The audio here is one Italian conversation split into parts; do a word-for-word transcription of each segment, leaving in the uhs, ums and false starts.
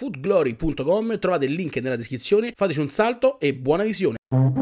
food glory punto com, trovate il link nella descrizione, fateci un salto e buona visione.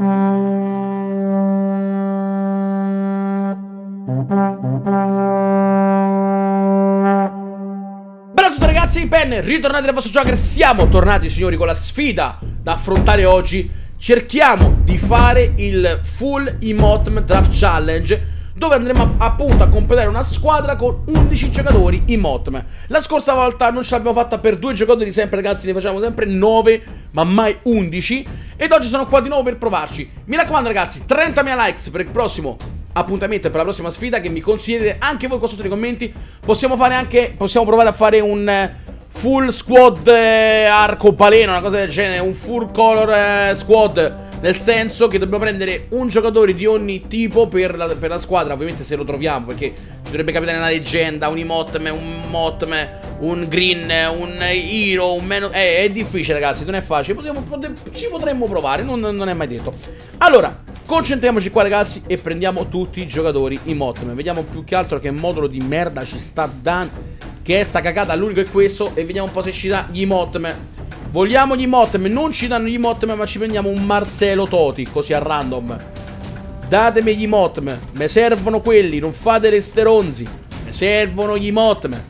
Bella a tutti ragazzi, ben ritornati nel vostro Joker. Siamo tornati signori con la sfida da affrontare oggi. Cerchiamo di fare il full emote draft challenge, dove andremo appunto a completare una squadra con undici giocatori emote. La scorsa volta non ce l'abbiamo fatta per due giocatori sempre ragazzi, ne facciamo sempre nove ma mai undici. Ed oggi sono qua di nuovo per provarci. Mi raccomando ragazzi, trentamila likes per il prossimo appuntamento e per la prossima sfida, che mi consigliate anche voi qua sotto nei commenti. Possiamo fare anche, possiamo provare a fare un full squad eh, arcobaleno, una cosa del genere, un full color eh, squad. Nel senso che dobbiamo prendere un giocatore di ogni tipo per la, per la squadra. Ovviamente se lo troviamo, perché ci dovrebbe capitare una leggenda, un emotme, un motme, un green, un hero, un meno... Eh, è difficile ragazzi, non è facile. Potremmo, potremmo, ci potremmo provare, non, non è mai detto. Allora, concentriamoci qua ragazzi e prendiamo tutti i giocatori emotme. Vediamo più che altro che modulo di merda ci sta dando, che è sta cagata, l'unico è questo. E vediamo un po' se ci dà gli emotme. Vogliamo gli emote, non ci danno gli emote, ma ci prendiamo un Marcelo Totti, così a random. Datemi gli emote, mi servono quelli, non fate le steronzi. Mi servono gli emote.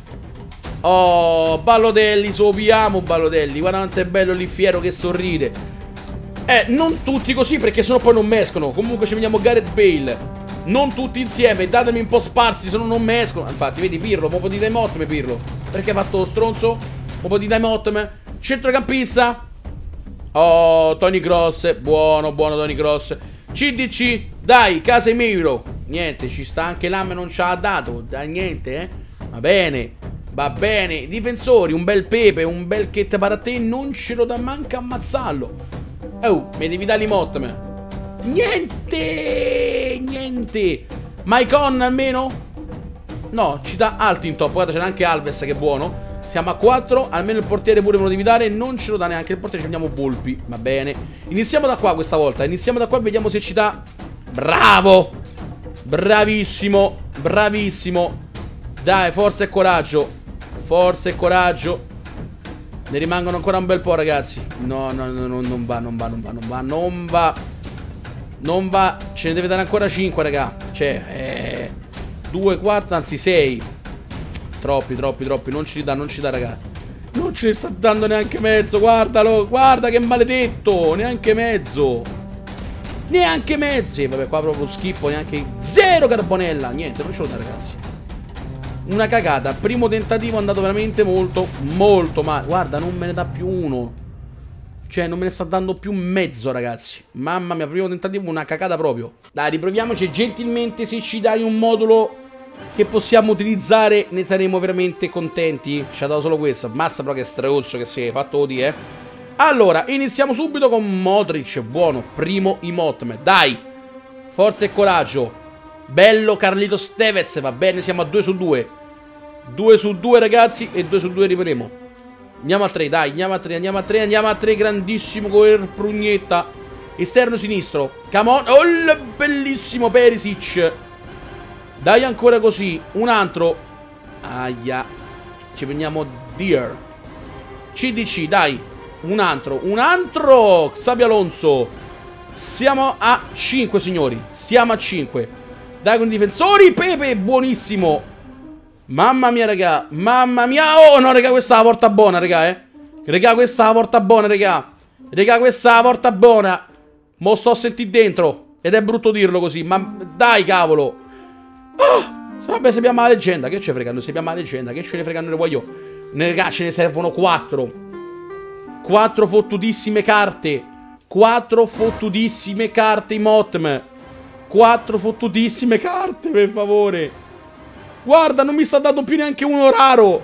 Oh, Ballotelli, sopiamo Ballotelli, guarda quanto è bello lì fiero che sorride. Eh, non tutti così perché sennò poi non mescono. Comunque ci vediamo Gareth Bale. Non tutti insieme, datemi un po' sparsi, se no non mescono. Infatti, vedi Pirlo, un po' di emote Pirlo. Perché hai fatto lo stronzo? Un po' di emote. Centrocampista. Oh, Toni Kroos. Buono, buono Toni Kroos. C D C. Dai, Casemiro. Niente, ci sta anche là, ma non ce l'ha dato. Dai, niente, eh. Va bene. Va bene. Difensori, un bel Pepe, un bel che te para te. Non ce lo dà manca ammazzarlo. Oh, mi devi dare l'emote. Niente. Niente. Maicon almeno? No, ci dà alti in top. Guarda, c'è anche Alves che è buono. Siamo a quattro, almeno il portiere pure me lo devi dare. Non ce lo dà neanche il portiere, ci prendiamo Volpi. Va bene. Iniziamo da qua questa volta. Iniziamo da qua e vediamo se ci dà. Bravo. Bravissimo. Bravissimo. Dai, forza e coraggio. Forza e coraggio. Ne rimangono ancora un bel po' ragazzi. No, no, no, no, non va, non va, non va, non va, non va. Non va. Ce ne deve dare ancora cinque raga. Cioè, eh, due, quattro, anzi sei. Troppi, troppi, troppi. Non ci dà, non ci dà, raga. Non ci sta dando neanche mezzo. Guardalo, guarda che maledetto. Neanche mezzo. Neanche mezzo. Sì, vabbè, qua proprio schippo. Neanche zero carbonella. Niente, non ce lo dà, ragazzi. Una cagata. Primo tentativo è andato veramente molto, molto male. Guarda, non me ne dà più uno. Cioè, non me ne sta dando più mezzo, ragazzi. Mamma mia, primo tentativo, una cagata proprio. Dai, riproviamoci gentilmente. Se ci dai un modulo che possiamo utilizzare, ne saremo veramente contenti. Ci ha dato solo questo. Massa però che stronzo che si è fatto di, eh. Allora, iniziamo subito con Modric. Buono, primo emote. Dai, forza e coraggio. Bello Carlitos Tevez. Va bene, siamo a due su due. due su due ragazzi. E due su due arriveremo. Andiamo a tre, dai, andiamo a tre, andiamo a tre, andiamo a tre. Grandissimo con Prugnetta. Esterno sinistro. Come on. Oh, bellissimo Perisic. Dai ancora così. Un altro. Aia. Ci prendiamo Deer. C D C, dai. Un altro. Un altro. Xabi Alonso. Siamo a cinque signori. Siamo a cinque. Dai con i difensori. Pepe, buonissimo. Mamma mia raga. Mamma mia. Oh no raga, questa è la porta buona raga, eh. Raga, questa è la porta buona raga. Raga, questa è la porta buona. Mo sto a sentire dentro. Ed è brutto dirlo così. Ma dai cavolo. Oh, vabbè, sappiamo la leggenda. Che ce frega? Noi sappiamo la leggenda. Che ce ne fregano le voglio? Raga, ce ne servono quattro. Quattro fottutissime carte. Quattro fottutissime carte emote. Quattro fottutissime carte, per favore. Guarda, non mi sta dando più neanche uno raro.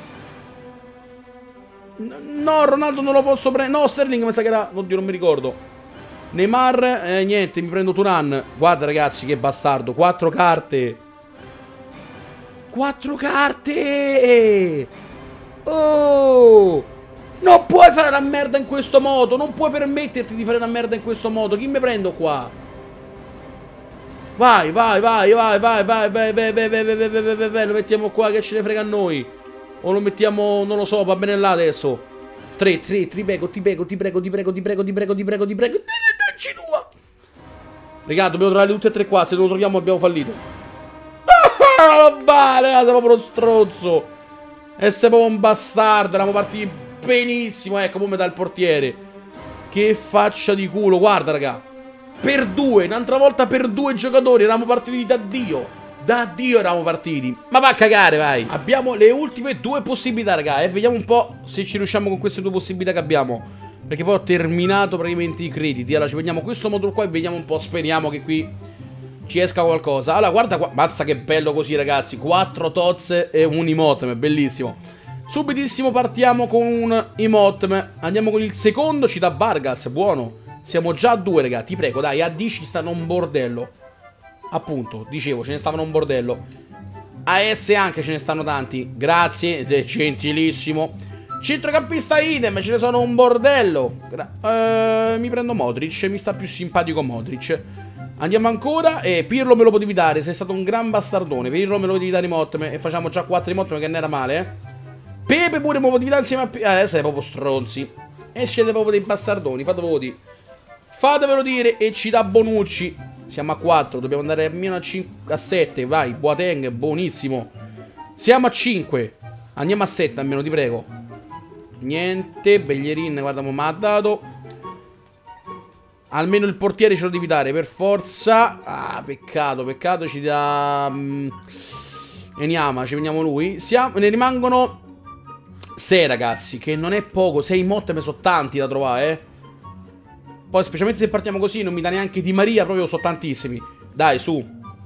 No, Ronaldo non lo posso prendere. No, Sterling mi sa che era. Oddio, non mi ricordo. Neymar, eh, niente, mi prendo Turan. Guarda ragazzi, che bastardo. Quattro carte. Quattro carte. Oh, non puoi fare la merda in questo modo. Non puoi permetterti di fare la merda in questo modo. Chi mi prendo qua? Vai, vai, vai, vai, vai, vai, vai, vai, vai, vai, vai, vai, vai, vai, vai, lo mettiamo qua, che ce ne frega a noi. O lo mettiamo, non lo so, va bene là adesso. tre, tre, ti prego, ti prego, ti prego, ti prego, ti prego, ti prego, ti prego, ti prego. Dacci tua. Raga, dobbiamo trovare tutte e tre qua. Se non lo troviamo abbiamo fallito. Ah, non vale, sei proprio uno stronzo. E sei proprio un bastardo. Eravamo partiti benissimo. Ecco, come dal portiere. Che faccia di culo. Guarda, raga. Per due, un'altra volta per due giocatori. Eravamo partiti da Dio. Da Dio eravamo partiti. Ma va a cagare, vai. Abbiamo le ultime due possibilità, raga. E vediamo un po' se ci riusciamo con queste due possibilità che abbiamo. Perché poi ho terminato praticamente i crediti. Allora ci prendiamo questo modulo qua e vediamo un po'. Speriamo che qui ci esca qualcosa. Allora guarda qua. Mazza che bello così, ragazzi. Quattro Tots e un Imotme. Bellissimo. Subitissimo partiamo con un Imotme. Andiamo con il secondo. Ci dà Vargas. Buono. Siamo già a due, raga. Ti prego, dai. A D ci stanno un bordello. Appunto, dicevo, ce ne stavano un bordello. A S anche ce ne stanno tanti. Grazie, gentilissimo. Centrocampista idem, ce ne sono un bordello. eh, Mi prendo Modric, mi sta più simpatico Modric. Andiamo ancora. E Pirlo me lo potevi dare, sei stato un gran bastardone. Pirlo me lo potevi dare Imotme. E facciamo già quattro Imotme, che non era male, eh. Pepe pure me lo potevi dare insieme a... Eh, adesso siete proprio stronzi. E siete proprio dei bastardoni, fatevelo dire. Fatevelo dire. E ci dà Bonucci. Siamo a quattro, dobbiamo andare almeno a, a sette. Vai, Boateng, buonissimo. Siamo a cinque. Andiamo a sette almeno, ti prego. Niente, Bellerin, guarda, mi ha dato. Almeno il portiere ce lo devi dare, per forza. Ah, peccato, peccato, ci dà... Um, Eniama, ci veniamo lui. Siamo... Ne rimangono sei, ragazzi, che non è poco. sei Imotme sono tanti da trovare, eh. Poi specialmente se partiamo così non mi dà neanche Di Maria. Proprio sono tantissimi. Dai, su.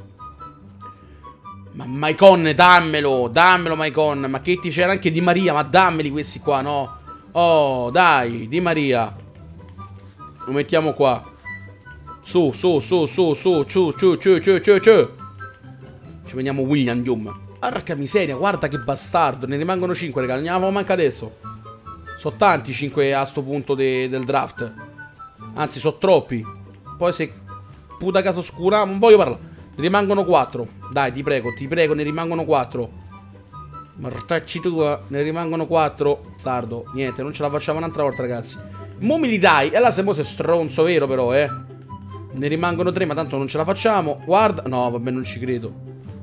Ma Maicon, dammelo. Dammelo Maicon. Ma che ti c'era anche Di Maria. Ma dammeli questi qua, no? Oh, dai, Di Maria. Lo mettiamo qua. Su, su, su, su, su. Ciu, ciu, ciu, ciu, ciu, ciu. Ci prendiamo William Dium. Porca miseria, guarda che bastardo. Ne rimangono cinque, raga. Ne avevamo manca adesso. Sono tanti cinque a sto punto de del draft. Anzi, sono troppi. Poi se puta casa oscura, non voglio parlare. Ne rimangono quattro. Dai, ti prego, ti prego, ne rimangono quattro. Martacci tua, ne rimangono quattro. Sardo, niente, non ce la facciamo un'altra volta, ragazzi. Mo me li dai. E là se mo sei stronzo vero però, eh. Ne rimangono tre, ma tanto non ce la facciamo. Guarda, no, vabbè, non ci credo.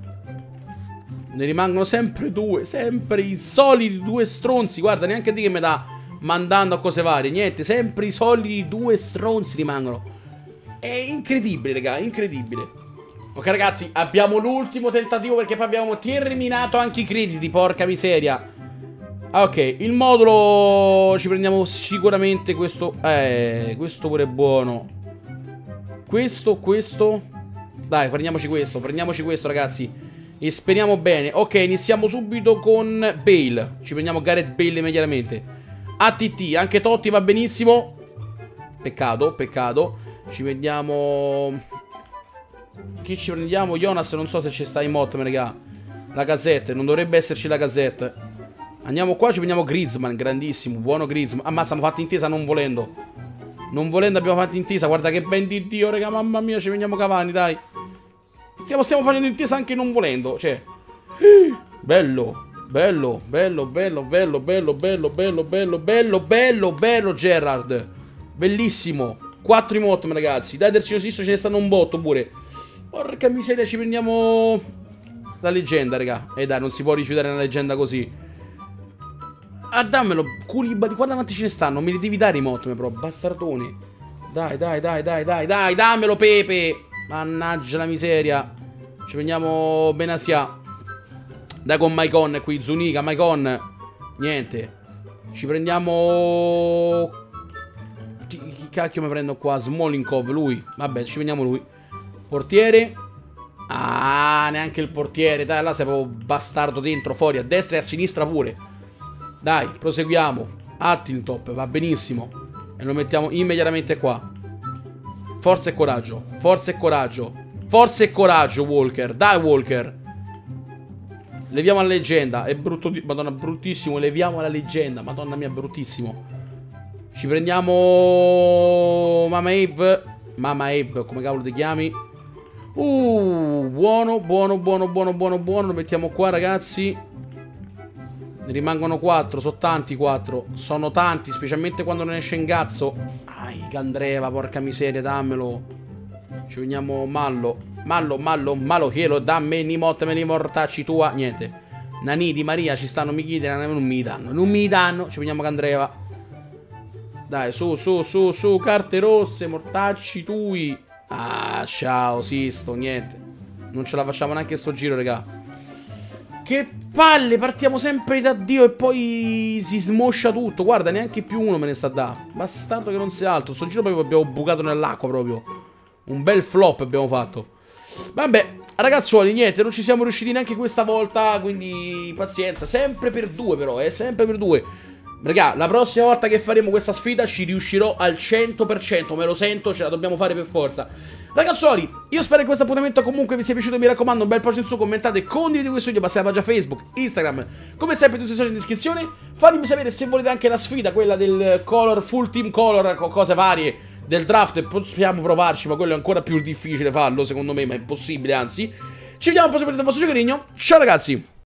Ne rimangono sempre due. Sempre i soliti due stronzi. Guarda, neanche di che me dà mandando a cose varie. Niente, sempre i soliti due stronzi rimangono. È incredibile, raga, incredibile. Ok, ragazzi, abbiamo l'ultimo tentativo, perché poi abbiamo terminato anche i crediti. Porca miseria. Ok, il modulo ci prendiamo sicuramente questo. Eh, questo pure è buono. Questo, questo. Dai, prendiamoci questo, prendiamoci questo, ragazzi. E speriamo bene. Ok, iniziamo subito con Bale. Ci prendiamo Gareth Bale immediatamente. A T T, anche Totti va benissimo. Peccato, peccato. Ci prendiamo... Chi ci prendiamo? Jonas, non so se ci sta in Imotme, raga. La Gazette, non dovrebbe esserci la Gazette. Andiamo qua, ci prendiamo Griezmann, grandissimo, buono Griezmann. Ammazza, abbiamo fatto intesa non volendo. Non volendo abbiamo fatto intesa, guarda che ben di Dio, raga, mamma mia, ci prendiamo Cavani, dai. Stiamo, stiamo facendo intesa anche non volendo, cioè... Bello. Bello, bello, bello, bello, bello, bello, bello, bello, bello, bello, bello, Gerrard. Bellissimo. Quattro Imotme, ragazzi. Dai, terzino sinistro ce ne stanno un botto pure. Porca miseria, ci prendiamo la leggenda, raga. E eh, dai, non si può rifiutare una leggenda così. Ah, dammelo, Koulibaly. Guarda quanti ce ne stanno. Me li devi dare Imotme, però, bastardone. Dai, dai, dai, dai, dai, dai, dammelo, Pepe. Mannaggia la miseria. Ci prendiamo Benasia. Dai con Maicon qui, Zuniga, Maicon. Niente. Ci prendiamo... Chi, chi cacchio mi prendo qua? Smolinkov, lui. Vabbè, ci prendiamo lui. Portiere. Ah, neanche il portiere. Dai, là sei proprio bastardo dentro, fuori, a destra e a sinistra pure. Dai, proseguiamo. Attintop, va benissimo. E lo mettiamo immediatamente qua. Forza e coraggio. Forza e coraggio. Forza e coraggio, Walker. Dai, Walker. Leviamo la leggenda. È brutto di... Madonna, bruttissimo. Leviamo la leggenda. Madonna mia, bruttissimo. Ci prendiamo... Mama Eve. Mama Eve, come cavolo ti chiami? Uh, buono, buono, buono, buono, buono, buono. Lo mettiamo qua, ragazzi. Ne rimangono quattro, sono tanti quattro. Sono tanti, specialmente quando non esce in cazzo. Ai, Candreva, porca miseria, dammelo. Ci veniamo Mallo. Mallo, Mallo, Malo, chielo, dammi, ni motte, me ni mortacci tua. Niente. Nani di Maria ci stanno, mi chiede, non mi danno. Non mi danno, ci veniamo Candreva. Dai, su, su, su, su, carte rosse, mortacci tui. Ah, ciao, Sisto, niente. Non ce la facciamo neanche sto giro, raga. Che palle, partiamo sempre da Dio e poi si smoscia tutto. Guarda, neanche più uno me ne sta da. Bastardo che non sia altro. Sto giro proprio abbiamo bucato nell'acqua proprio. Un bel flop abbiamo fatto. Vabbè, ragazzuoli, niente, non ci siamo riusciti neanche questa volta. Quindi pazienza, sempre per due però, eh, sempre per due. Raga, la prossima volta che faremo questa sfida ci riuscirò al cento per cento. Me lo sento, ce la dobbiamo fare per forza. Ragazzuoli, io spero che questo appuntamento comunque vi sia piaciuto. Mi raccomando, un bel pollice in su, commentate, condividete questo video, passate la pagina Facebook, Instagram, come sempre tutti i social in descrizione. Fatemi sapere se volete anche la sfida, quella del color, full team color, cose varie del draft. Possiamo provarci, ma quello è ancora più difficile farlo secondo me, ma è impossibile anzi. Ci vediamo al prossimo video del vostro giocherino. Ciao ragazzi.